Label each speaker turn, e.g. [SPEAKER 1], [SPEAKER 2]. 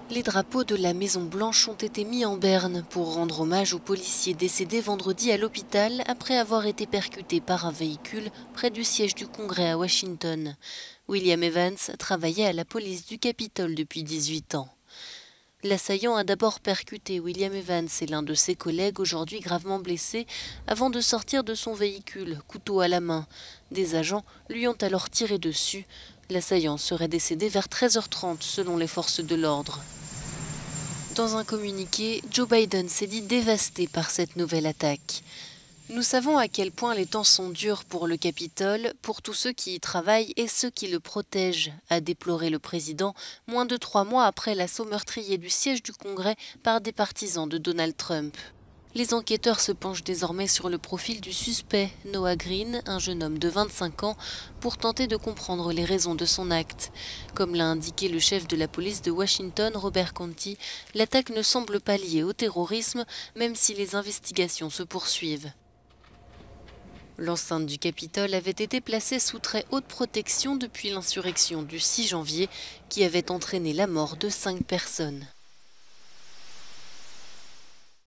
[SPEAKER 1] Les drapeaux de la Maison-Blanche ont été mis en berne pour rendre hommage aux policiers décédés vendredi à l'hôpital après avoir été percutés par un véhicule près du siège du Congrès à Washington. William Evans travaillait à la police du Capitole depuis 18 ans. L'assaillant a d'abord percuté William Evans et l'un de ses collègues aujourd'hui gravement blessés avant de sortir de son véhicule, couteau à la main. Des agents lui ont alors tiré dessus. L'assaillant serait décédé vers 13h30 selon les forces de l'ordre. Dans un communiqué, Joe Biden s'est dit dévasté par cette nouvelle attaque. Nous savons à quel point les temps sont durs pour le Capitole, pour tous ceux qui y travaillent et ceux qui le protègent, a déploré le président, moins de 3 mois après l'assaut meurtrier du siège du Congrès par des partisans de Donald Trump. Les enquêteurs se penchent désormais sur le profil du suspect, Noah Green, un jeune homme de 25 ans, pour tenter de comprendre les raisons de son acte. Comme l'a indiqué le chef de la police de Washington, Robert Contee, l'attaque ne semble pas liée au terrorisme, même si les investigations se poursuivent. L'enceinte du Capitole avait été placée sous très haute protection depuis l'insurrection du 6 janvier qui avait entraîné la mort de 5 personnes.